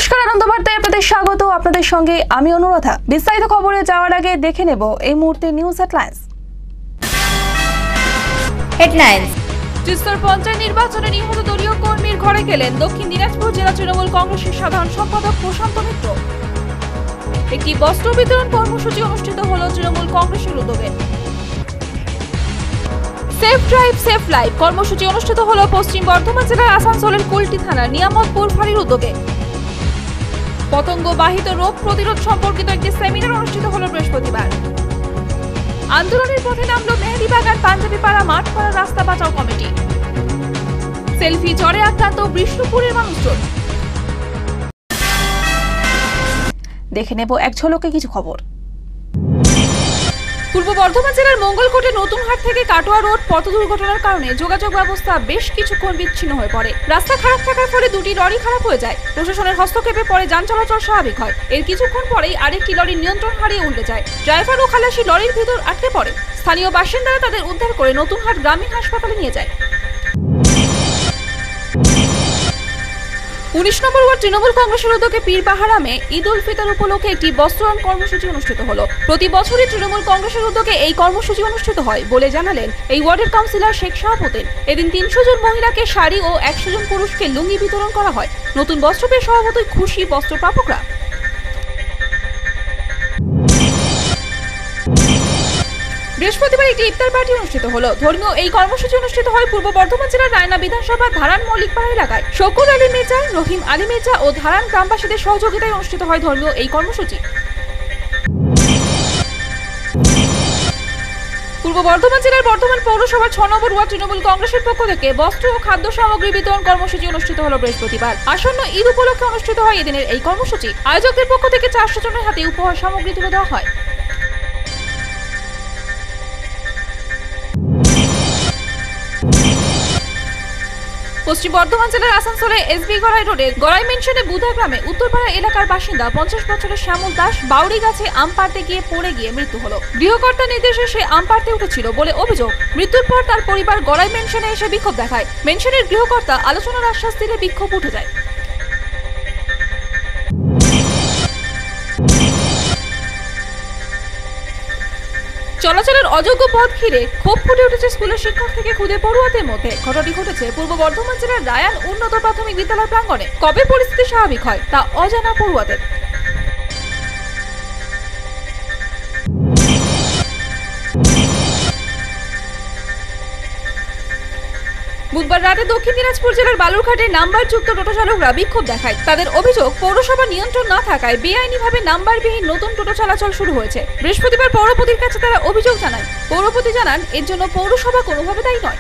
নমস্কার, আনন্দ বার্তায় আপনাদের স্বাগত। আপনাদের সঙ্গে আমি অনুরাধা। বিস্তারিত খবরে যাওয়ার আগে দেখে নেব এই মুহূর্তে নিউজ হেডলাইন্স। তিস্তার পঞ্চায়েত নির্বাচনে নিহত দলীয় কর্মীর ঘরে গেলেন দক্ষিণ দিনাজপুর জেলা তৃণমূল কংগ্রেসের সাধারণ সম্পাদক প্রশান্ত মিত্র। একটি বস্ত্র বিতরণ কর্মসূচি অনুষ্ঠিত হল তৃণমূল কংগ্রেসের উদ্যোগে। সেফ ড্রাইভ সেফ লাইফ কর্মসূচি অনুষ্ঠিত হল পশ্চিম বর্ধমান জেলার আসানসোলের কুলটি থানার নিয়ামতপুর ফাঁড়ির উদ্যোগে। পতঙ্গ বাহিত রোগ প্রতিরোধ সম্পর্কিত একটি সেমিনার অনুষ্ঠিত হল বৃহস্পতিবার। আন্দোলনের পথে নামলো মেহেদিবাগান পাঞ্জাবিপাড়া মাঠপাড়া রাস্তা বাঁচাও কমিটি। সেলফি জ্বরে আক্রান্ত বিষ্ণুপুরের মানুষজন। দেখে নেব এক ঝলকে কিছু খবর। পূর্ব বর্ধমান জেলার মঙ্গলকোটে নতুনহাট থেকে কাটোয়া রোড পথ দুর্ঘটনার কারণে যোগাযোগ ব্যবস্থা বেশ কিছুক্ষণ বিচ্ছিন্ন হয়ে পড়ে। রাস্তা খারাপ থাকার ফলে দুটি লরি খারাপ হয়ে যায়। প্রশাসনের হস্তক্ষেপে পরে যান চলাচল স্বাভাবিক হয়। এর কিছুক্ষণ পরেই আরেকটি লরি নিয়ন্ত্রণ হারিয়ে উল্টে যায়। ড্রাইভার ও খালাসি লরির ভিতর আটকে পড়ে। স্থানীয় বাসিন্দারা তাদের উদ্ধার করে নতুনহাট গ্রামীণ হাসপাতালে নিয়ে যায়। 19 নম্বর ওয়ার্ড তৃণমূল কংগ্রেসের উদ্যোগে পীরবাহারামে ঈদ উল ফিতর উপলক্ষে একটি বস্ত্রদান কর্মসূচি অনুষ্ঠিত হলো। প্রতি বছরই তৃণমূল কংগ্রেসের উদ্যোগে এই কর্মসূচি অনুষ্ঠিত হয় বলে জানালেন এই ওয়ার্ডের কাউন্সিলর শেখ শাহাবুদ্দিন। এদিন 300 জন মহিলাকে শাড়ি ও 100 জন পুরুষকে লুঙ্গি বিতরণ করা হয়। নতুন বস্ত্র পেয়ে স্বভাবতই খুশি বস্ত্র প্রাপকরা। বৃহস্পতিবার একটি ইফতার পার্টি অনুষ্ঠিত হলো। ধর্মীয় এই কর্মসূচি অনুষ্ঠিত হয় পূর্ব বর্ধমান জেলার রায়না বিধানসভা ধারান মল্লিকপাড়া এলাকায়। শকুর আলী মেজা, রহিম আলী মেজা ও ধারান গ্রামবাসীদের সহযোগিতায় অনুষ্ঠিত হয় ধর্মীয় এই কর্মসূচি। পূর্ব বর্ধমান জেলার বর্ধমান পৌরসভার 6 নম্বর ওয়ার্ড তৃণমূল কংগ্রেসের পক্ষ থেকে বস্ত্র ও খাদ্য সামগ্রী বিতরণ কর্মসূচি অনুষ্ঠিত হলো বৃহস্পতিবার। আসন্ন ঈদ উপলক্ষে অনুষ্ঠিত হয় এদিনের এই কর্মসূচি। আয়োজকদের পক্ষ থেকে 400 জনের হাতে উপহার সামগ্রী তুলে দেওয়া হয়। পশ্চিম বর্ধমান জেলার আসানসোলে এসবি গড়াই রোডে গড়াই মেনশনে বুধা গ্রামে উত্তরপাড়া এলাকার বাসিন্দা 50 বছরের শ্যামল দাস বাউরি গাছে আম পাড়তে গিয়ে পড়ে গিয়ে মৃত্যু হলো। গৃহকর্তার নির্দেশে সে আম পাড়তে উঠেছিল বলে অভিযোগ। মৃত্যুর পর তার পরিবার গড়াই মেনশনে এসে বিক্ষোভ দেখায়। মেনশনের গৃহকর্তা আলোচনার আশ্বাস দিলে বিক্ষোভ উঠে যায়। চলাচলের অযোগ্য পথ ঘিরে ক্ষোভ ফুটে উঠেছে স্কুলের শিক্ষক থেকে খুদে পড়ুয়াদের মধ্যে। ঘটনাটি ঘটেছে পূর্ব বর্ধমান জেলার রায়ান উন্নত প্রাথমিক বিদ্যালয় প্রাঙ্গণে। কবে পরিস্থিতি স্বাভাবিক হয় তা অজানা পড়ুয়াদের। বুধবার রাতে দক্ষিণ দিনাজপুর জেলার বালুরঘাটের নাম্বারযুক্ত টোটো চালকরা বিক্ষোভ দেখায়। তাদের অভিযোগ পৌরসভা নিয়ন্ত্রণ না থাকায় বেআইনিভাবে নাম্বারবিহীন নতুন টোটো চলাচল শুরু হয়েছে। বৃহস্পতিবার পৌরপতির কাছে তারা অভিযোগ জানায়। পৌরপতি জানান এর জন্য পৌরসভা কোনোভাবে দায়ী নয়।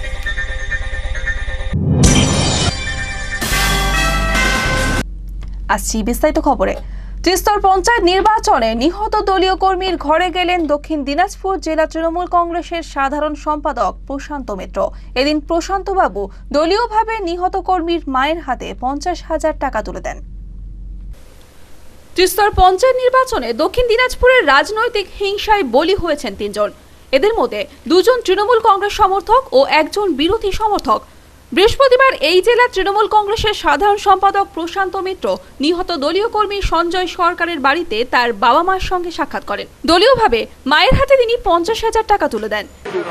আসছি বিস্তারিত খবরে। তিস্তার পঞ্চায়েত নির্বাচনে নিহত দলীয় কর্মীর ঘরে গেলেন দক্ষিণ দিনাজপুর জেলা তৃণমূল কংগ্রেসের সাধারণ সম্পাদক প্রশান্ত মিত্র। এদিন প্রশান্ত বাবু দলীয়ভাবে নিহত কর্মীর মায়ের হাতে 50,000 টাকা তুলে দেন। তিস্তার পঞ্চায়েত নির্বাচনে দক্ষিণ দিনাজপুরের রাজনৈতিক হিংসায় বলি হয়েছেন 3 জন। এদের মধ্যে 2 জন তৃণমূল কংগ্রেস সমর্থক ও 1 জন বিরোধী সমর্থক। বৃহস্পতিবার এই জেলার তৃণমূল কংগ্রেসের সাধারণ সম্পাদক প্রশান্ত মিত্র নিহত দলীয় কর্মী সঞ্জয় সরকারের বাড়িতে তার বাবা মার সঙ্গে সাক্ষাৎ করেন। দলীয়ভাবে মায়ের হাতে তিনি 50,000 টাকা তুলে দেন।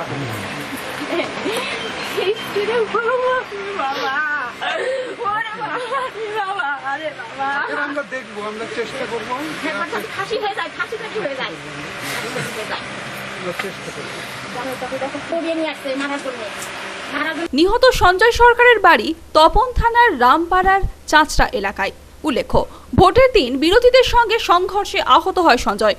নিহত সঞ্জয় সরকারের বাড়ি তপন থানার রামপাড়ার চাঁচড়া এলাকায়। উল্লেখ্য, ভোটের দিন বিরোধীদের সঙ্গে সংঘর্ষে আহত হয় সঞ্জয়।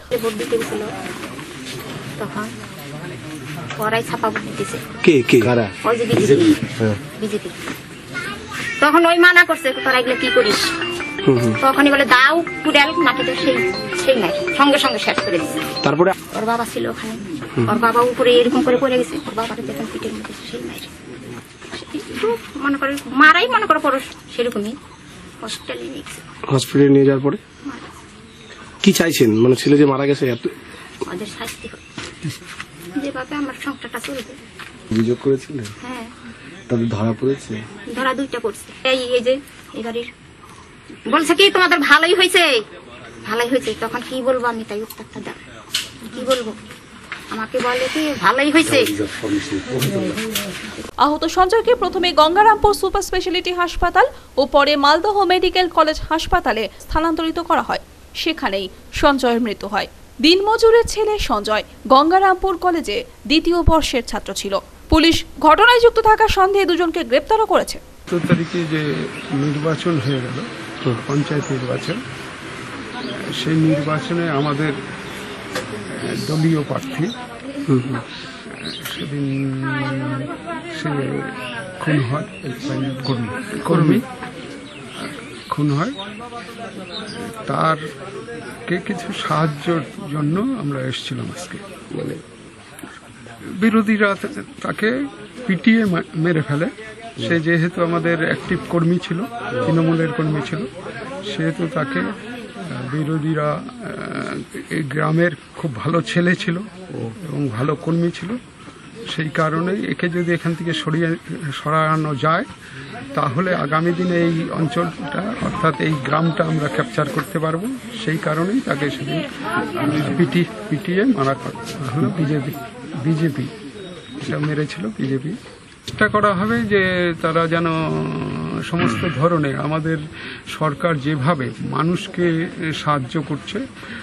তখন ওই মানা করছে তোরা এগুলো কি করিস, তখনই বলে দাও কুড়াল মাটিতে সেই নাই সঙ্গে সঙ্গে শেষ করে দিচ্ছে। তারপরে ওর বাবা ছিল ওখানে, ওর বাবা উপরে এরকম করে পড়ে গেছে। ওর বাবাকে দেখেন পিঠের মধ্যে সেই নাই মনে করে মারাই মনে করো পরশ, সেরকমই হসপিটালে নিয়ে যাওয়ার পরে কি চাইছেন? মানে ছেলে যে মারা গেছে ওদের শাস্তি হোক, যেভাবে আমার সংসারটা চলবে। অভিযোগ করেছিলেন? হ্যাঁ। তবে ধরা পড়েছে? ধরা 2টা পড়ছে। এই যে এই বাড়ির বলছে কি তোমাদের ভালোই হয়েছে, ভালোই হয়েছে। তখন কি বলবো আমি, তাই উত্তরটা দাও, কি বলবো? আমাকে বলে কি ভালোই হয়েছে। আহত সঞ্জয়কে প্রথমে গঙ্গারামপুর সুপার স্পেশালিটি হাসপাতাল ও পরে মালদহ মেডিকেল কলেজ হাসপাতালে স্থানান্তরিত করা হয়। সেখানেই সঞ্জয়ের মৃত্যু হয়। দিনমজুরের ছেলে সঞ্জয় গঙ্গারামপুর কলেজে দ্বিতীয় বর্ষের ছাত্র ছিল। পুলিশ ঘটনায় যুক্ত থাকা সন্দেহে দুজনকে গ্রেপ্তারও করেছে। ৭ তারিখে যে নির্বাচন হয়ে গেল, পঞ্চায়েত নির্বাচন, সেই নির্বাচনে আমাদের দলীয় প্রার্থী সেদিন সে খুন হয়, কর্মী খুন হয়। তার কিছু সাহায্যের জন্য আমরা এসেছিলাম আজকে। মানে বিরোধীরা তাকে পিটিয়ে মেরে ফেলে। সে যেহেতু আমাদের অ্যাক্টিভ কর্মী ছিল, তৃণমূলের কর্মী ছিল, সেহেতু তাকে বিরোধীরা, এই গ্রামের খুব ভালো ছেলে ছিল এবং ভালো কর্মী ছিল, সেই কারণেই একে যদি এখান থেকে সরানো যায় তাহলে আগামী দিনে এই অঞ্চলটা অর্থাৎ এই গ্রামটা আমরা ক্যাপচার করতে পারবো। সেই কারণেই তাকে সেদিন পিটিয়ে মারা হলো। বিজেপি এটা মেরেছিল, বিজেপি। চেষ্টা করা হবে যে তারা যেন সমস্ত ধরনের, আমাদের সরকার যেভাবে মানুষকে সাহায্য করছে,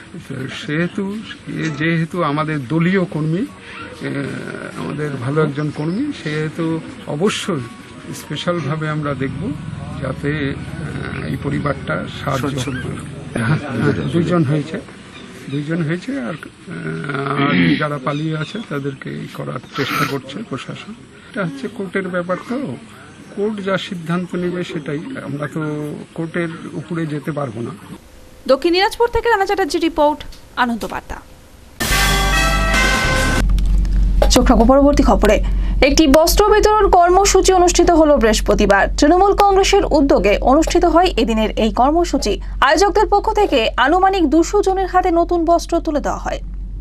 যেহেতু আমাদের দলীয় কর্মী, আমাদের ভালো একজন কর্মী, সেহেতু অবশ্যই স্পেশালভাবে আমরা দেখব যাতে এই পরিবারটা সাহায্য। দুইজন হয়েছে আর যারা পালিয়ে আছে তাদেরকে করার চেষ্টা করছে প্রশাসন। এটা হচ্ছে কোর্টের ব্যাপার, তো কোর্ট যা সিদ্ধান্ত নেবে সেটাই, আমরা তো কোর্টের উপরে যেতে পারবো না। দক্ষিণ দিনাজপুর থেকে রানা চ্যাটার্জি রিপোর্ট, আনন্দ বার্তা। চোখ রাখো পরবর্তী খবরে। একটি বস্ত্র বিতরণ কর্মসূচি অনুষ্ঠিত হলো বৃহস্পতিবার। তৃণমূল কংগ্রেসের উদ্যোগে অনুষ্ঠিত হয় এদিনের এই কর্মসূচি। আয়োজকদের পক্ষ থেকে আনুমানিক 200 জনের হাতে নতুন বস্ত্র তুলে দেওয়া হয়।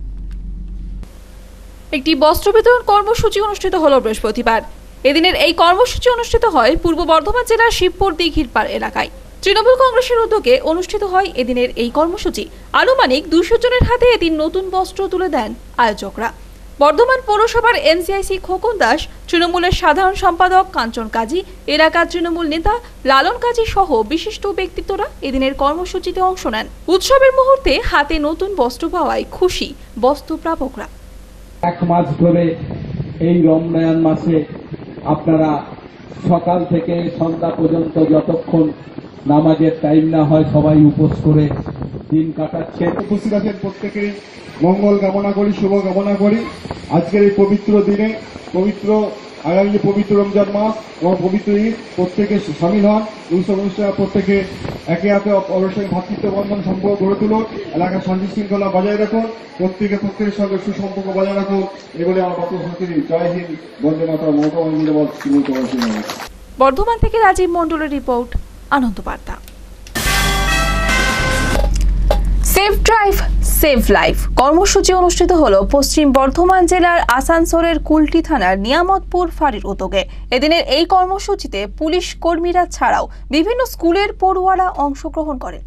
একটি বস্ত্র বিতরণ কর্মসূচি অনুষ্ঠিত হলো বৃহস্পতিবার। এদিনের এই কর্মসূচি অনুষ্ঠিত হয় পূর্ব বর্ধমান জেলার শিবপুর দিঘির পাড় এলাকায়। তৃণমূল কংগ্রেসের উদ্যোগে অনুষ্ঠিত হয় এদিনের এই কর্মসূচি। আনুমানিক 200 জনের হাতে এদিন নতুন বস্ত্র তুলে দেন আয়োজকরা। বর্ধমান পৌরসভার এনসিআইসি খোকন দাস, তৃণমূলের সাধারণ সম্পাদক কাঞ্চন কাজী, এলাকার তৃণমূল নেতা লালন কাজী সহ বিশিষ্ট ব্যক্তিত্বরা এদিনের কর্মসূচিতে অংশ নেন। উৎসবের মুহূর্তে হাতে নতুন বস্ত্র পাওয়ায় খুশি বস্ত্র প্রাপকরা। এক মাস ধরে এই রমজান মাসে আপনারা সকাল থেকে সন্ধ্যা পর্যন্ত যতক্ষণ নামাজের টাইম না হয় সবাই উপোস করে দিন কাটাচ্ছে। উপস্থিত আছেন প্রত্যেকেই মঙ্গল কামনা করি, শুভ কামনা করি। আজকের এই পবিত্র দিনে, আগামী যে পবিত্র রমজান মাস এবং পবিত্র ঈদ, প্রত্যেকে সামিল হন। অনুষ্ঠানে প্রত্যেকে একে অপরের সঙ্গে ভাতৃত্ব বন্ধন সম্পর্ক গড়ে তুলুন। এলাকার শান্তি শৃঙ্খলা বজায় রাখুন, প্রত্যেকের সঙ্গে সুসম্পর্ক বজায় রাখুন। এগুলি আমার বক্তব্য সত্যি। জয় হিন্দ, বন্দে মাতরম, মমতা বন্দ্যোপাধ্যায়। বর্ধমান থেকে রাজীব মণ্ডলের রিপোর্ট, আনন্দ বার্তা। সেফ ড্রাইভ সেভ লাইফ কর্মসূচি অনুষ্ঠিত হলো পশ্চিম বর্ধমান জেলার আসানসোলের কুলটি থানার নিয়ামতপুর ফাঁড়ির উদ্যোগে। এদিনের এই কর্মসূচিতে পুলিশ কর্মীরা ছাড়াও বিভিন্ন স্কুলের পড়ুয়ারা অংশগ্রহণ করেন।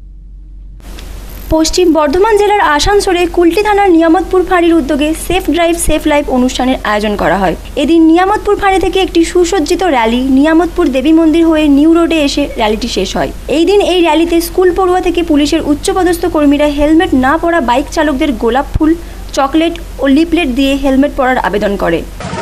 পশ্চিম বর্ধমান জেলার আসানসোলে কুলটি থানার নিয়ামতপুর ফাঁড়ির উদ্যোগে সেফ ড্রাইভ সেফ লাইফ অনুষ্ঠানের আয়োজন করা হয়। এদিন নিয়ামতপুর ফাঁড়ি থেকে একটি সুসজ্জিত র্যালি নিয়ামতপুর দেবী মন্দির হয়ে নিউ রোডে এসে র্যালিটি শেষ হয়। এই দিন এই র্যালিতে স্কুল পড়ুয়া থেকে পুলিশের উচ্চপদস্থ কর্মীরা হেলমেট না পরা বাইক চালকদের গোলাপ ফুল, চকলেট ও লিফলেট দিয়ে হেলমেট পরার আবেদন করে।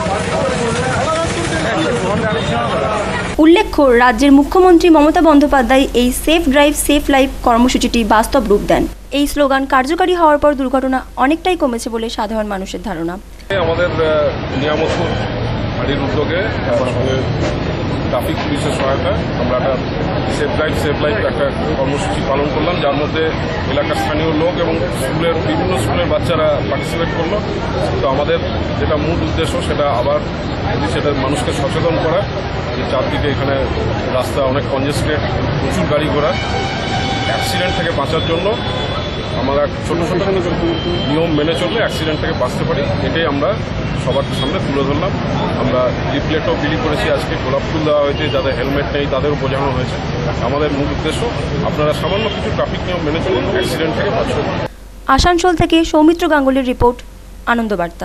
উল্লেখ্য, রাজ্যের মুখ্যমন্ত্রী মমতা বন্দ্যোপাধ্যায় এই সেফ ড্রাইভ সেফ লাইফ কর্মসূচিটি বাস্তব রূপ দেন। এই স্লোগান কার্যকারী হওয়ার পর দুর্ঘটনা অনেকটাই কমেছে বলে সাধারণ মানুষের ধারণা। আমাদের নিয়ামতপুর ফাঁড়ির উদ্যোগে ট্রাফিক পুলিশের সহায়তায় আমরা একটা সেফ ড্রাইভ সেফ লাইফ একটা কর্মসূচি পালন করলাম, যার মধ্যে এলাকার স্থানীয় লোক এবং বিভিন্ন স্কুলের বাচ্চারা পার্টিসিপেট করলো। তো আমাদের যেটা মূল উদ্দেশ্য সেটা আবার সেটা মানুষকে সচেতন করা, যে চারদিকে এখানে রাস্তা অনেক কনজেস্টেড, প্রচুর গাড়ি ঘোড়া, অ্যাক্সিডেন্ট থেকে বাঁচার জন্য আমরা ছোট ছোট নিয়ম মেনে চললে অ্যাক্সিডেন্ট থেকে বাঁচতে পারি, এটাই আমরা সবার সামনে তুলে ধরলাম। আমরা লিফলেটও বিলি করেছি, আজকে গোলাপ ফুল দেওয়া হয়েছে, যাদের হেলমেট নেই তাদেরও বোঝানো হয়েছে। আমাদের মূল উদ্দেশ্য আপনারা সামান্য কিছু ট্রাফিক নিয়ম মেনে চলুন, অ্যাক্সিডেন্ট থেকে বাঁচুন। আসানসোল থেকে সৌমিত্র গাঙ্গুলির রিপোর্ট, আনন্দবার্তা।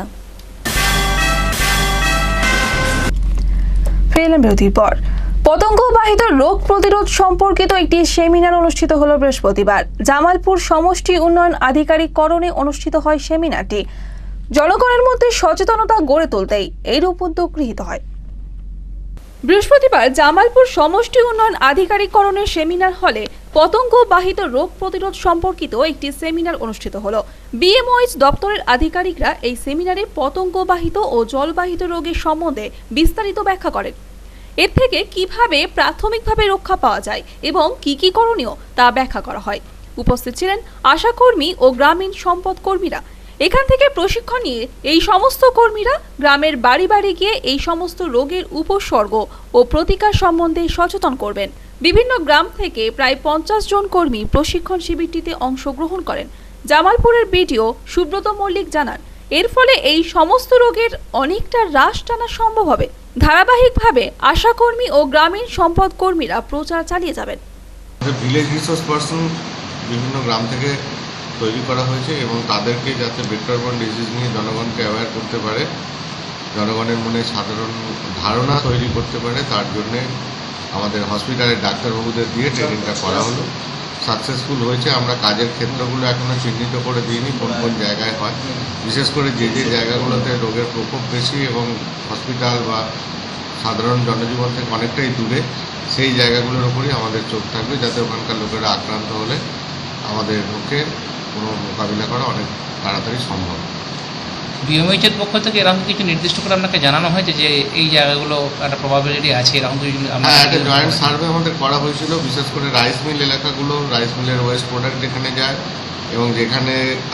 ফেরলাম বিরতির পর। পতঙ্গবাহিত রোগ প্রতিরোধ সম্পর্কিত একটি সেমিনার অনুষ্ঠিত হলো বৃহস্পতিবার। জামালপুর সমষ্টি উন্নয়ন আধিকারিকরণে অনুষ্ঠিত হয় সেমিনারটি। জনগণের মধ্যে সচেতনতা গড়ে তুলতেই এইরূপ উদ্যোগ গৃহীত হয়। বৃহস্পতিবার জামালপুর সমষ্টি উন্নয়ন আধিকারিকরণের সেমিনার হলে পতঙ্গবাহিত রোগ প্রতিরোধ সম্পর্কিত একটি সেমিনার অনুষ্ঠিত হলো। বিএমওএইচ দপ্তরের আধিকারিকরা এই সেমিনারে পতঙ্গবাহিত ও জলবাহিত রোগের সম্বন্ধে বিস্তারিত ব্যাখ্যা করেন। এর থেকে কিভাবে প্রাথমিকভাবে রক্ষা পাওয়া যায় এবং কি করণীয় তা ব্যাখ্যা করা হয়। উপস্থিত ছিলেন আশাকর্মী ও গ্রামীণ সম্পদ কর্মীরা। এখান থেকে প্রশিক্ষণ নিয়ে এই সমস্ত কর্মীরা গ্রামের বাড়ি বাড়ি গিয়ে এই সমস্ত রোগের উপসর্গ ও প্রতিকার সম্বন্ধে সচেতন করবেন। বিভিন্ন গ্রাম থেকে প্রায় 50 জন কর্মী প্রশিক্ষণ শিবিরটিতে অংশগ্রহণ করেন। জামালপুরের বিডিও সুব্রত মল্লিক জানান, এর ফলে এই সমস্ত রোগের অনেকটা হ্রাস টানা সম্ভব হবে। ধারাবাহিকভাবে আশাকর্মী ও গ্রামীণ সম্পদ কর্মীরা প্রচার চালিয়ে যাবেন। ভিলেজ রিসোর্স পার্সন বিভিন্ন গ্রাম থেকে তৈরি করা হয়েছে এবং তাদেরকে যাতে ভেক্টরবর্ন ডিজিজ নিয়ে জনগণকে অ্যাওয়্যার করতে পারে, জনগণের মনে সাধারণ ধারণা তৈরি করতে পারে, তার জন্যে আমাদের হসপিটালের ডাক্তারবাবুদের দিয়ে ট্রেনিংটা করা হলো। সাকসেসফুল হয়েছে। আমরা কাজের ক্ষেত্রগুলো এখনও চিহ্নিত করে দিইনি কোন কোন জায়গায় হয়, বিশেষ করে যে জায়গাগুলোতে রোগের প্রকোপ বেশি এবং হসপিটাল বা সাধারণ জনজীবন থেকে অনেকটাই দূরে, সেই জায়গাগুলোর উপরই আমাদের চোখ থাকবে, যাতে ওখানকার লোকেরা আক্রান্ত হলে আমাদের পক্ষে কোনো মোকাবিলা করা অনেক তাড়াতাড়ি সম্ভব। বিএমএইচের পক্ষ থেকে এরকম কিছু নির্দিষ্ট করে আপনাকে জানানো হয়েছে যে এই জায়গাগুলো একটা প্রবাবিলিটি আছে এরকম কিছু? হ্যাঁ, একটা জয়েন্ট সার্ভে আমাদের করা হয়েছিল, বিশেষ করে রাইস মিল এলাকাগুলো, রাইস মিলের ওয়েস্ট প্রোডাক্ট যেখানে যায় এবং যেখানে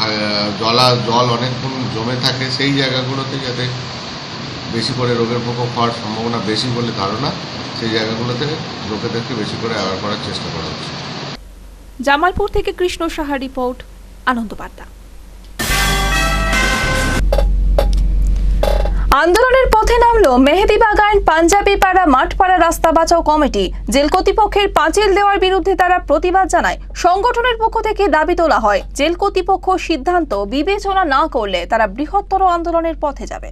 জল অনেকক্ষণ জমে থাকে, সেই জায়গাগুলোতে যাতে বেশি করে রোগের প্রকোপ হওয়ার সম্ভাবনা বেশি বলে ধারণা, সেই জায়গাগুলোতে লোকেদেরকে বেশি করে অ্যাওয়ার করার চেষ্টা করা হচ্ছে। জামালপুর থেকে কৃষ্ণ সাহা রিপোর্ট, আনন্দবার্তা। আন্দোলনের পথে নামলো মেহেদিবাগান পাঞ্জাবি পাড়া মাঠপাড়া রাস্তা বাঁচাও কমিটি। জেল কর্তৃপক্ষের পাঁচিল দেওয়ার বিরুদ্ধে তারা প্রতিবাদ জানায়। সংগঠনের পক্ষ থেকে দাবি তোলা হয়, জেল কর্তৃপক্ষ সিদ্ধান্ত বিবেচনা না করলে তারা বৃহত্তর আন্দোলনের পথে যাবে।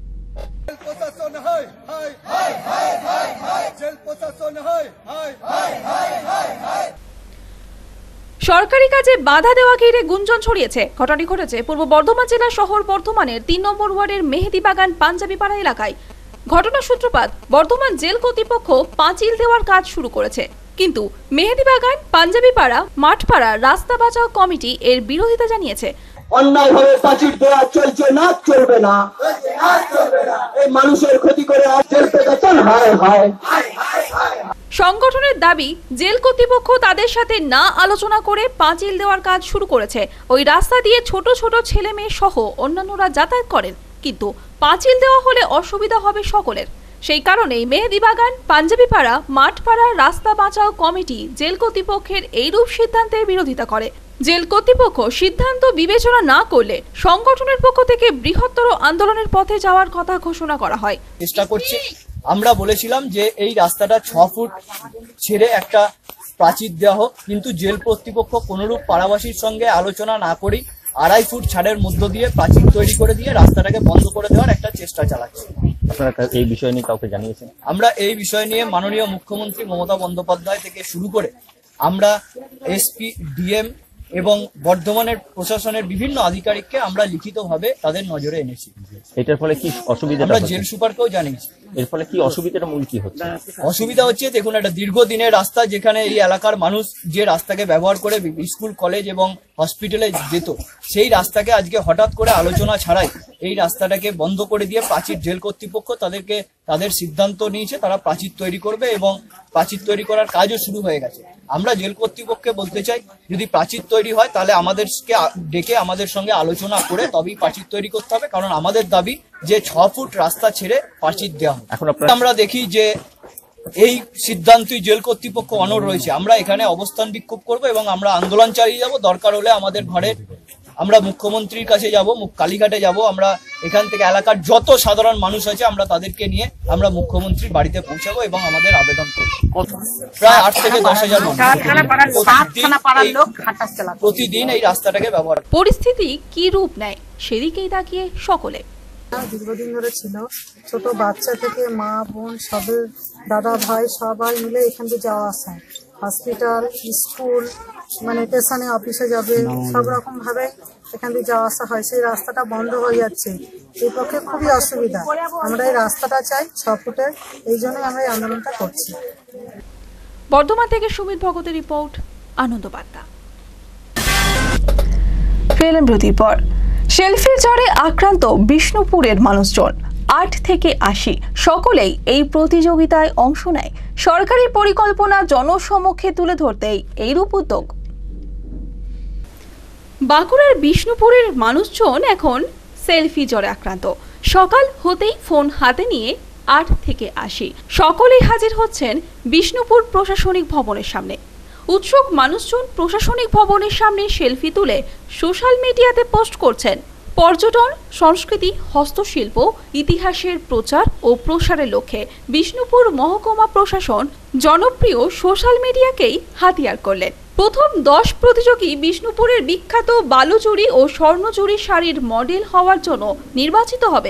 সরকারি কাজে বাধা দেওয়া ঘিরে গুঞ্জন ছড়িয়েছে। ঘটনাটি ঘটেছে পূর্ব বর্ধমান জেলার শহর বর্ধমানের 3 নম্বর ওয়ার্ডের মেহেদিবাগান পাঞ্জাবি পাড়া এলাকায়। ঘটনার সূত্রপাত, বর্ধমান জেল কর্তৃপক্ষ পাঁচিল দেওয়ার কাজ শুরু করেছে, কিন্তু মেহেদিবাগান পাঞ্জাবি পাড়া মাঠপাড়া রাস্তা বাঁচাও কমিটি এর বিরোধিতা জানিয়েছে। অন্যায়ভাবে পাঁচিল দেওয়া চলছে না, চলবে না, এই মানুষের ক্ষতি করে সংগঠনের দাবি, জেল কর্তৃপক্ষ তাদের সাথে না আলোচনা করে পাঁচিল দেওয়ার কাজ শুরু করেছে। ওই রাস্তা দিয়ে ছোট ছোট ছেলে মেয়ে সহ অন্যান্যরা যাতায়াত করেন, কিন্তু পাঁচিল দেওয়া হলে অসুবিধা হবে সকলের। সেই কারণেই মেহেদিবাগান পাঞ্জাবি পাড়া মাঠপাড়া রাস্তা বাঁচাও কমিটি জেল কর্তৃপক্ষের এইরূপ সিদ্ধান্তের বিরোধিতা করে। জেল কর্তৃপক্ষ সিদ্ধান্ত বিবেচনা না করলে সংগঠনের পক্ষ থেকে বৃহত্তর আন্দোলনের পথে যাওয়ার কথা ঘোষণা করা হয়। চেষ্টা করছি, আমরা বলেছিলাম যে এই রাস্তাটা 6 ফুট ছেড়ে একটা প্রাচীর দেওয়া হোক, কিন্তু জেল কর্তৃপক্ষ কোনরূপ পাড়াবাসীর সঙ্গে আলোচনা না করেই 2.5 ফুট ছাড়ের মধ্য দিয়ে প্রাচীর তৈরি করে দিয়ে রাস্তাটাকে বন্ধ করে দেওয়ার একটা চেষ্টা চালাচ্ছে। আপনারা এই বিষয় নিয়ে কাউকে জানিয়েছেন? আমরা এই বিষয় নিয়ে মাননীয় মুখ্যমন্ত্রী মমতা বন্দ্যোপাধ্যায় থেকে শুরু করে আমরা এসপি, ডিএম এবং বর্ধমানের প্রশাসনের বিভিন্ন আধিকারিককে আমরা লিখিতভাবে তাদের নজরে এনেছি। এটার ফলে কি অসুবিধা? আমরা জেল সুপারকেও জানিয়েছি। এর ফলে কি অসুবিধাটা মূল কি হচ্ছে? অসুবিধা হচ্ছে, দেখুন, একটা দীর্ঘদিনের রাস্তা, যেখানে এই এলাকার মানুষ যে রাস্তাকে ব্যবহার করে স্কুল, কলেজ এবং হসপিটালে যেত, সেই রাস্তাকে আজকে হঠাৎ করে আলোচনা ছাড়াই এই রাস্তাটাকে বন্ধ করে দিয়ে প্রাচীর, জেল কর্তৃপক্ষ তাদের সিদ্ধান্ত নিয়েছে, তারা প্রাচীর তৈরি করবে এবং প্রাচীর তৈরি করার কাজও শুরু হয়ে গেছে। আমরা জেল কর্তৃপক্ষকে বলতে চাই, যদি প্রাচীর তৈরি হয় তাহলে আমাদেরকে ডেকে আমাদের সঙ্গে আলোচনা করে তবেই প্রাচীর তৈরি করতে হবে, কারণ আমাদের দাবি যে 6 ফুট রাস্তা ছেড়ে প্রাচীর দেওয়া হবে। এখন আমরা দেখি যে এই সিদ্ধান্তই জেল কর্তৃপক্ষ অনড় রয়েছে। আমরা এখানে অবস্থান বিক্ষোভ করব এবং আমরা আন্দোলন চালিয়ে যাব। দরকার হলে আমাদের ঘরে আমরা মুখ্যমন্ত্রীর কাছে যাব, কালীঘাটে যাব। আমরা এখান থেকে এলাকার যত সাধারণ মানুষ আছে আমরা তাদেরকে নিয়ে আমরা মুখ্যমন্ত্রীর বাড়িতে পৌঁছাবো এবং আমাদের আবেদন করবো। প্রায় 8 থেকে 10,000 মানুষ প্রতিদিন এই রাস্তাটাকে ব্যবহার। পরিস্থিতি কি রূপ নেয় সেদিকেই তাকিয়ে সকলে। দীর্ঘদিন ধরে ছিল, ছোট বাচ্চা থেকে মা বোন সবের দাদা ভাই সবাই মিলে এখান থেকে যাওয়া আসা, হসপিটাল স্কুল মানে স্টেশনে অফিসে যাবে সব রকম ভাবে এখান থেকে যাওয়া আসা হয়। সেই রাস্তাটা বন্ধ হয়ে যাচ্ছে, এই পক্ষে খুবই অসুবিধা। আমরা এই রাস্তাটা চাই 6 ফুটের, এই জন্যই আমরা এই আন্দোলনটা করছি। বর্ধমান থেকে সুমিত ভগতের রিপোর্ট, আনন্দ বার্তা। ফেলেন বিরতির পর সেলফির জ্বরে আক্রান্ত বিষ্ণুপুরের মানুষজন 8 থেকে 80 সকলেই এই প্রতিযোগিতায় অংশ নেয়। সরকারি পরিকল্পনা জনসমক্ষে তুলে ধরতেই এইরূপ উদ্যোগ। বাঁকুড়ার বিষ্ণুপুরের মানুষজন এখন সেলফি জ্বরে আক্রান্ত। সকাল হতেই ফোন হাতে নিয়ে 8 থেকে 80 সকলেই হাজির হচ্ছেন বিষ্ণুপুর প্রশাসনিক ভবনের সামনে। উৎসুক মানুষজন প্রশাসনিক ভবনের সামনে সেলফি তুলে সোশ্যাল মিডিয়াতে পোস্ট করছেন। পর্যটন, সংস্কৃতি, হস্তশিল্প, ইতিহাসের প্রচার ও প্রসারের লক্ষ্যে বিষ্ণুপুর মহকুমা প্রশাসন জনপ্রিয় সোশ্যাল মিডিয়াকেই হাতিয়ার করলেন। প্রথম 10 প্রতিযোগী বিষ্ণুপুরের বিখ্যাত বালুচুরি ও স্বর্ণচুরি শাড়ির মডেল হওয়ার জন্য নির্বাচিত হবে।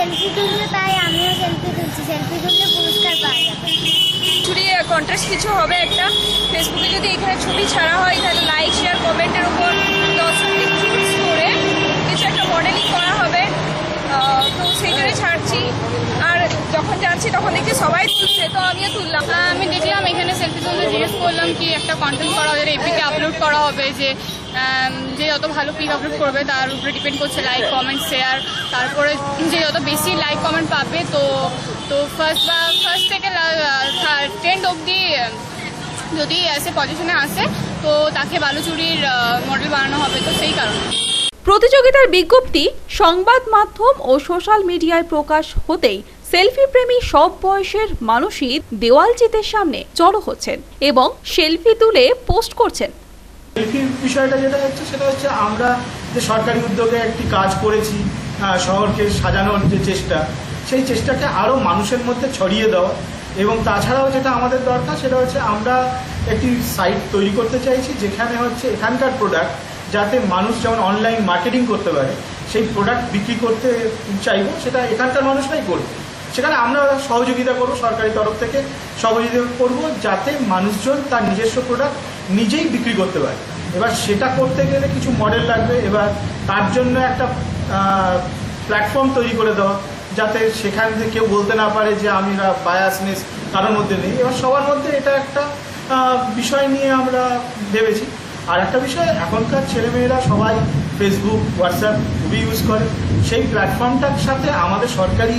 কন্টেস্ট কিছু হবে একটা, ফেসবুকে যদি এখানে ছবি ছাড়া হয় তাহলে লাইক শেয়ার কমেন্টের উপর দর্শককে চুজ করে কিছু একটা মডেলিং করা হবে। তো সেই জন্য ছাড়ছি, আর যখন যাচ্ছি তখন দেখছি সবাই তুলছে, তো আমিও তুললাম। আমি দেখলাম এখানে সেলফি তুলতে, জিজ্ঞেস করলাম কি একটা কন্টেন্ট করা হবে, এপিকে আপলোড করা হবে, যে যত ভালো পিক আপলোড করবে তার উপরে ডিপেন্ড করছে লাইক কমেন্ট শেয়ার, তারপরে যে যত বেশি লাইক কমেন্ট পাবে তো ফার্স্ট থেকে 10 অবধি যদি এসে পজিশনে আসে তো তাকে বালুচুরির মডেল বানানো হবে। তো সেই কারণে প্রতিযোগিতার বিজ্ঞপ্তি সংবাদ মাধ্যম ও সোশ্যাল মিডিয়ায় প্রকাশ হতেই সেলফি প্রেমী সব বয়সের মানুষই দেওয়ালচিতের সামনে জড়ো হচ্ছেন এবং সেলফি তুলে পোস্ট করছেন। সেলফির বিষয়টা যেটা হচ্ছে সেটা হচ্ছে আমরা যে সরকারি উদ্যোগে একটি কাজ করেছি, শহরকে সাজানোর যে চেষ্টা, সেই চেষ্টাকে আরও মানুষের মধ্যে ছড়িয়ে দেওয়া। এবং তাছাড়াও যেটা আমাদের দরকার সেটা হচ্ছে আমরা একটি সাইট তৈরি করতে চাইছি যেখানে হচ্ছে এখানকার প্রোডাক্ট যাতে মানুষ যেমন অনলাইন মার্কেটিং করতে পারে, সেই প্রোডাক্ট বিক্রি করতে চাইব, সেটা এখানকার মানুষরাই করবে। সেখানে আমরা সহযোগিতা করব, সরকারি তরফ থেকে সহযোগিতা করব যাতে মানুষজন তার নিজস্ব প্রোডাক্ট নিজেই বিক্রি করতে পারে। এবার সেটা করতে গেলে কিছু মডেল লাগবে, এবার তার জন্য একটা প্ল্যাটফর্ম তৈরি করে দেওয়া যাতে সেখান থেকে কেউ বলতে না পারে যে আমি বায়াসনেস কারোর মধ্যে নেই। এবার সবার মধ্যে এটা একটা বিষয় নিয়ে আমরা ভেবেছি। আর একটা বিষয়, এখনকার ছেলেমেয়েরা সবাই ফেসবুক, হোয়াটসঅ্যাপ খুবই ইউজ করে। সেই প্ল্যাটফর্মটার সাথে আমাদের সরকারি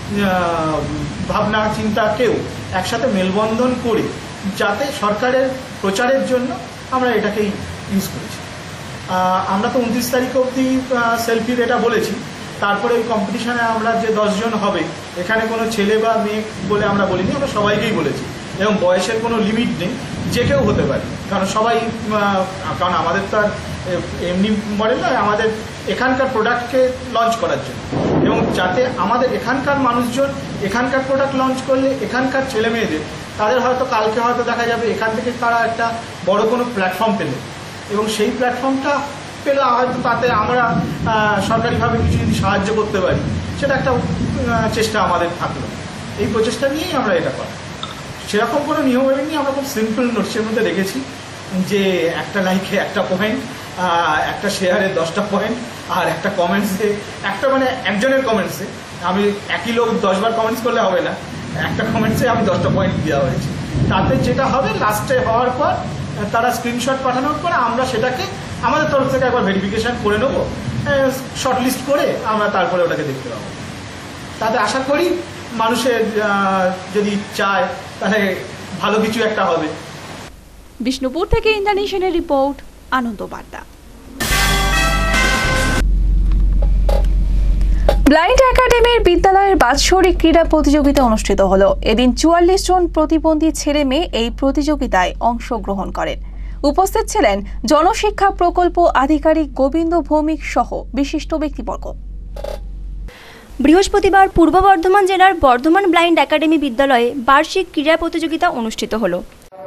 ভাবনা চিন্তাকেও একসাথে মেলবন্ধন করে যাতে সরকারের প্রচারের জন্য আমরা এটাকেই ইউজ করেছি। আমরা তো 29 তারিখ অবধি সেলফির এটা বলেছি। তারপরে ওই কম্পিটিশানে আমরা যে 10 জন হবে, এখানে কোনো ছেলে বা মেয়ে বলে আমরা বলিনি, আমরা সবাইকেই বলেছি। এবং বয়সের কোনো লিমিট নেই, যে কেউ হতে পারে, কারণ সবাই, কারণ আমাদের তো আর এমনি মডেল নয়, আমাদের এখানকার প্রোডাক্টকে লঞ্চ করার জন্য। এবং যাতে আমাদের এখানকার মানুষজন এখানকার প্রোডাক্ট লঞ্চ করলে এখানকার ছেলে মেয়েদের তাদের হয়তো কালকে হয়তো দেখা যাবে এখান থেকে তারা একটা বড় কোনো প্ল্যাটফর্ম পেলে, এবং সেই প্ল্যাটফর্মটা পেলে হয়তো তাতে আমরা সরকারিভাবে কিছু যদি সাহায্য করতে পারি, সেটা একটা চেষ্টা আমাদের থাকলো। এই প্রচেষ্টা নিয়েই আমরা এটা করি। সেরকম কোনো নিয়ম নেই, আমরা খুব সিম্পল নোটসের মধ্যে রেখেছি যে একটা লাইকে 1টা পয়েন্ট, একটা শেয়ারে 10টা পয়েন্ট, আর একটা কমেন্টসে একটা, মানে একজনের কমেন্টসে আমি একই লোক 10 বার কমেন্টস করলে হবে না, একটা কমেন্টসে আমি 10টা পয়েন্ট দেওয়া হয়েছে। তাতে যেটা হবে লাস্টে হওয়ার পর তারা স্ক্রিনশট পাঠানোর পর আমরা সেটাকে আমাদের তরফ থেকে একবার ভেরিফিকেশান করে নেবো, শর্টলিস্ট করে আমরা তারপরে ওটাকে দেখতে পাবো। তাতে আশা করি মানুষের যদি চায় তাহলে ভালো কিছু একটা হবে। বিষ্ণুপুর থেকে ইন্দ্রাণী সেনের রিপোর্ট, আনন্দ বার্তা। ব্লাইন্ড একাডেমির বিদ্যালয়ের বাৎসরিক ক্রীড়া প্রতিযোগিতা অনুষ্ঠিত হলো। এদিন ৪৪ জন প্রতিবন্ধী ছেলে মেয়ে এই প্রতিযোগিতায় অংশগ্রহণ করেন। উপস্থিত ছিলেন জনশিক্ষা প্রকল্প আধিকারিক গোবিন্দ ভৌমিক সহ বিশিষ্ট ব্যক্তিবর্গ। বৃহস্পতিবার পূর্ব বর্ধমান জেলার বর্ধমান ব্লাইন্ড একাডেমি বিদ্যালয়ে বার্ষিক ক্রীড়া প্রতিযোগিতা অনুষ্ঠিত হলো।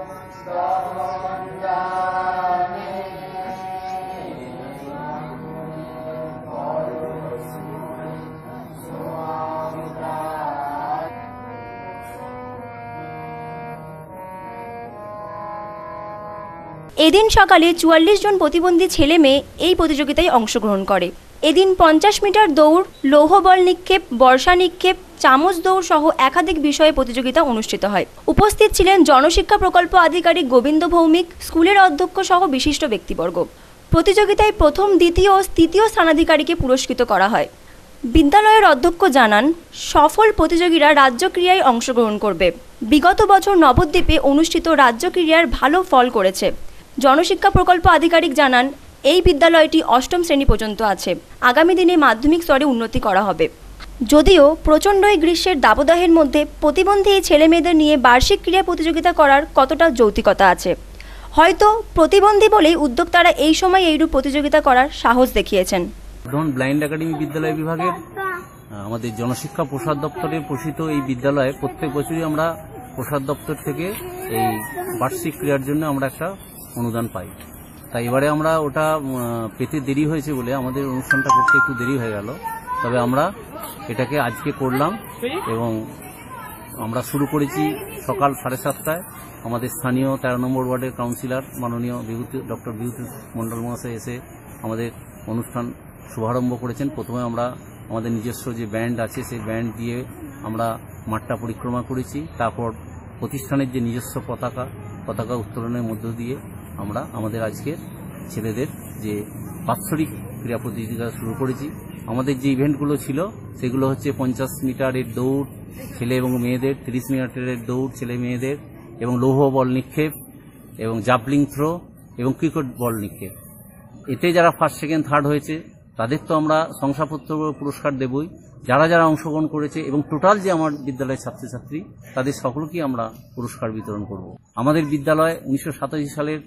এদিন সকালে ৪৪ জন প্রতিবন্ধী ছেলে মেয়ে এই প্রতিযোগিতায় অংশগ্রহণ করে। এদিন ৫০ মিটার দৌড়, লৌহ বল নিক্ষেপ, বর্ষা নিক্ষেপ, চামচ দৌড় সহ একাধিক বিষয়ে প্রতিযোগিতা অনুষ্ঠিত হয়। উপস্থিত ছিলেন জনশিক্ষা প্রকল্প আধিকারিক গোবিন্দ ভৌমিক, স্কুলের অধ্যক্ষ সহ বিশিষ্ট ব্যক্তিবর্গ। প্রতিযোগিতায় প্রথম, দ্বিতীয় ও তৃতীয় স্থানাধিকারীকে পুরস্কৃত করা হয়। বিদ্যালয়ের অধ্যক্ষ জানান, সফল প্রতিযোগীরা রাজ্য ক্রীড়ায় অংশগ্রহণ করবে। বিগত বছর নবদ্বীপে অনুষ্ঠিত রাজ্য ক্রীড়ার ভালো ফল করেছে। জনশিক্ষা প্রকল্প আধিকারিক জানান, এই বিদ্যালয়টি ৮ম শ্রেণী পর্যন্ত আছে। আগামী দিনে মাধ্যমিক স্তরে উন্নতি করা হবে। যদিও প্রচণ্ড এই গ্রীষ্মের দাবদাহের মধ্যে প্রতিবন্ধী এই ছেলে মেয়েদের নিয়ে বার্ষিক ক্রীড়া প্রতিযোগিতা করার কতটা যৌক্তিকতা আছে। হয়তো প্রতিবন্ধী বলেই উদ্যোক্তারা এই সময় এইরূপ প্রতিযোগিতা করার সাহস দেখিয়েছেন। ব্লাইন্ড একাডেমি বিদ্যালয় বিভাগের আমাদের জনশিক্ষা প্রসাদ দপ্তরের পোষিত এই বিদ্যালয়ে প্রত্যেক বছরই আমরা প্রসাদ দপ্তর থেকে এই বার্ষিক ক্রীড়ার জন্য আমরা একটা অনুদান পাই। তাই এবারে আমরা ওটা পেতে দেরি হয়েছে বলে আমাদের অনুষ্ঠানটা করতে একটু দেরি হয়ে গেল। তবে আমরা এটাকে আজকে করলাম এবং আমরা শুরু করেছি সকাল 7:30টায়। আমাদের স্থানীয় 13 নম্বর ওয়ার্ডের কাউন্সিলর মাননীয় ডক্টর বিভূতি মণ্ডল মহাশয় এসে আমাদের অনুষ্ঠান শুভারম্ভ করেছেন। প্রথমে আমরা আমাদের নিজস্ব যে ব্যান্ড আছে সেই ব্যান্ড দিয়ে আমরা মাঠটা পরিক্রমা করেছি। তারপর প্রতিষ্ঠানের যে নিজস্ব পতাকা উত্তোলনের মধ্য দিয়ে আমরা আমাদের আজকের ছেলেদের যে বাৎসরিক ক্রীড়া প্রতিযোগিতা শুরু করেছি। আমাদের যে ইভেন্টগুলো ছিল সেগুলো হচ্ছে 50 মিটারের দৌড় ছেলে এবং মেয়েদের, 30 মিটারের দৌড় ছেলে মেয়েদের, এবং লৌহ বল নিক্ষেপ এবং জাভলিং থ্রো এবং ক্রিকেট বল নিক্ষেপ। এতে যারা ফার্স্ট, সেকেন্ড, থার্ড হয়েছে তাদের তো আমরা শংসাপত্র পুরস্কার দেবই। যারা যারা অংশগ্রহণ করেছে এবং টোটাল যে আমার বিদ্যালয়ের ছাত্রছাত্রী তাদের সকলকেই আমরা পুরস্কার বিতরণ করব। আমাদের বিদ্যালয় 1987 সালের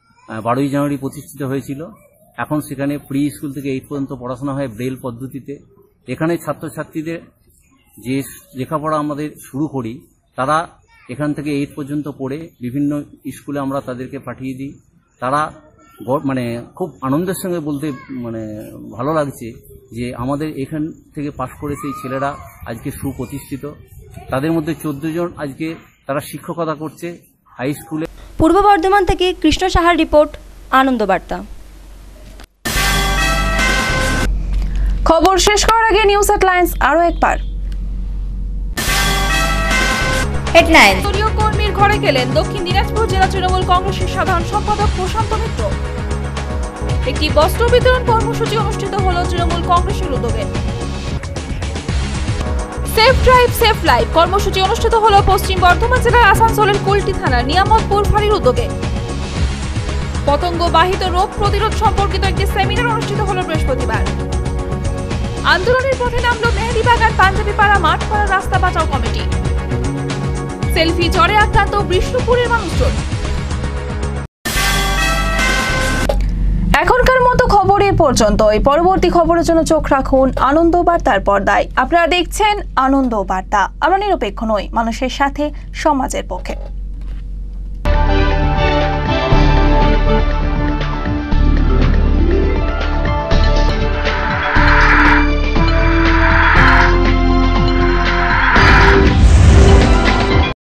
12ই জানুয়ারি প্রতিষ্ঠিত হয়েছিল। এখন সেখানে প্রি স্কুল থেকে 8 পর্যন্ত পড়াশোনা হয় ব্রেল পদ্ধতিতে। এখানে ছাত্রছাত্রীদের যে লেখাপড়া আমাদের শুরু করি তারা এখান থেকে 8 পর্যন্ত পড়ে বিভিন্ন স্কুলে আমরা তাদেরকে পাঠিয়ে দিই। তারা মানে খুব আনন্দের সঙ্গে বলতে ভালো লাগছে যে আমাদের এখান থেকে পাশ করে সেই ছেলেরা আজকে সুপ্রতিষ্ঠিত। তাদের মধ্যে 14 জন আজকে তারা শিক্ষকতা করছে হাই স্কুলে। পূর্ব বর্ধমান থেকে কৃষ্ণ সাহার রিপোর্ট, আনন্দবার্তা। খবর শেষ করার আগে নিউজ হেডলাইন্স আরো একবার। হেডলাইন: দলীয় কর্মীর ঘরে গেলেন দক্ষিণ দিনাজপুর জেলা তৃণমূল কংগ্রেসের সাধারণ সম্পাদক প্রশান্ত মিত্র। একটি বস্ত্র বিতরণ কর্মসূচি অনুষ্ঠিত হল তৃণমূল কংগ্রেসের উদ্যোগে। সেফ ড্রাইভ সেফ লাইফ কর্মসূচি অনুষ্ঠিত হল পশ্চিম বর্ধমান জেলার আসানসোলের কুলটি থানার নিয়ামতপুর ফাঁড়ির উদ্যোগে। পতঙ্গ বাহিত রোগ প্রতিরোধ সম্পর্কিত একটি সেমিনার অনুষ্ঠিত হল বৃহস্পতিবার। আন্দোলনের পথে নামল মেহেদিবাগান পাঞ্জাবি পাড়া মাঠ পাড়া রাস্তা বাঁচাও কমিটি। সেলফি জ্বরে আক্রান্ত বিষ্ণুপুরের মানুষজন। এখনকার মতো খবর এ পর্যন্তই। পরবর্তী খবরের জন্য চোখ রাখুন আনন্দ বার্তার পর্দায়। আপনারা দেখছেন আনন্দ বার্তা। আমরা নিরপেক্ষ নই, মানুষের সাথে, সমাজের পক্ষে।